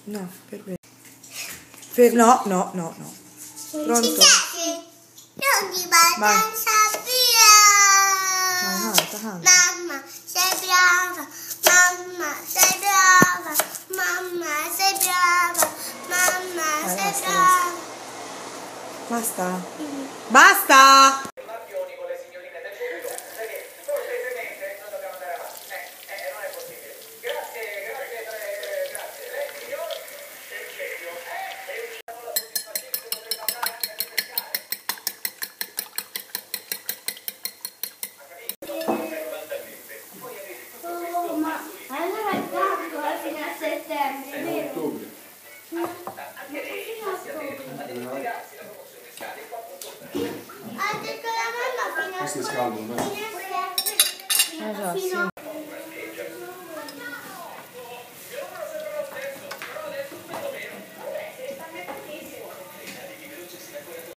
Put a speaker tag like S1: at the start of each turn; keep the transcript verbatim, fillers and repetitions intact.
S1: No, per me. Per... No, no, no, no. Pronto?
S2: Vai.
S1: Vai, canta, canta.
S2: Mamma, sei brava. Mamma, sei brava. Mamma, sei brava. Mamma,
S1: Vai,
S2: sei
S1: basta,
S2: brava.
S1: Basta?
S2: Mm.
S1: Basta!
S3: Con le signorine del pubblico, perché cortesemente non dobbiamo andare avanti. Eh, eh, non è possibile. Grazie, grazie, eh, grazie. Lei signor Sergio, eh, e diciamo la soddisfazione che potrebbe andare anche a ripescare. Ha capito? Fondamentalmente. Poi avete tutto questo.
S2: Oh, ma allora è tanto alla fine a settembre,
S4: È
S2: vero?
S4: ottobre.
S3: Anche lei si attende ad investigarsi la promozione fiscale qua punto.
S2: Ha detto la mamma fino a
S4: Questo è scaldo, no?
S2: fino a sette.
S1: Eh già, sì.
S2: Fino a